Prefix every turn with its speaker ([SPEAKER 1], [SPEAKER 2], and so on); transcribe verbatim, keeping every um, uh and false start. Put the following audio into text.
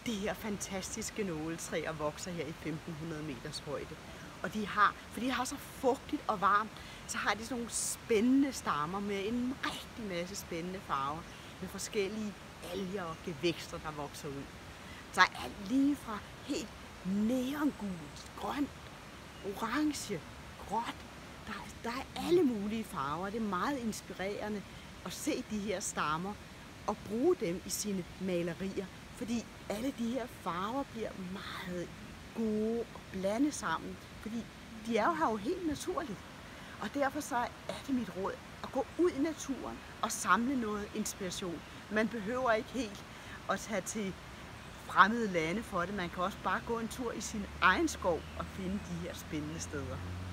[SPEAKER 1] de her fantastiske nåletræer vokser her i femten hundrede meters højde. Og de har, for de har så fugtigt og varmt, så har de sådan nogle spændende stammer med en rigtig masse spændende farver, med forskellige alger og gevækster, der vokser ud. Så er alt lige fra helt neongult, grønt, orange, gråt. Der, der er alle mulige farver. Det er meget inspirerende at se de her stammer og bruge dem i sine malerier, fordi alle de her farver bliver meget gode og blande sammen, fordi de er jo her jo helt naturligt. Og derfor så er det mit råd at gå ud i naturen og samle noget inspiration. Man behøver ikke helt at tage til fremmede lande for det. Man kan også bare gå en tur i sin egen skov og finde de her spændende steder.